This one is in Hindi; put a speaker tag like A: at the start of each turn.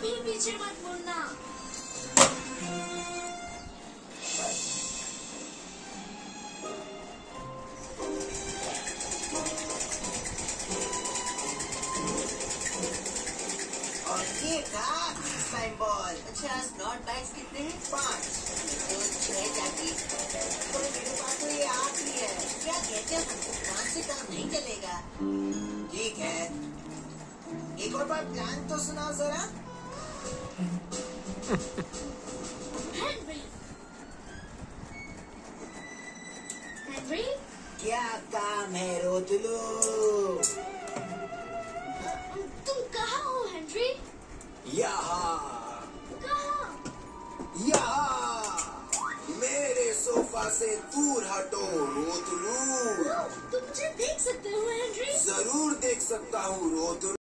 A: कभी पीछे मत मुड़ना।
B: और ये कहा टाइम बॉल। अच्छा नॉट बैट्स कितने हैं? 5 तो 6 जाती। तो मेरे पास तो ये 8 ही है। क्या कहते हैं, 5 से काम नहीं चलेगा। ठीक है, एक और बार प्लान तो सुनाओ जरा।
A: हेनरी, हेनरी,
B: क्या काम है रोतलू?
A: तुम कहाँ हो हेनरी?
B: यहाँ
A: कहाँ?
B: यहाँ मेरे सोफा से दूर हटो रोतलू।
A: तुम मुझे देख सकते हो हेनरी?
B: जरूर देख सकता हूँ रोतलू।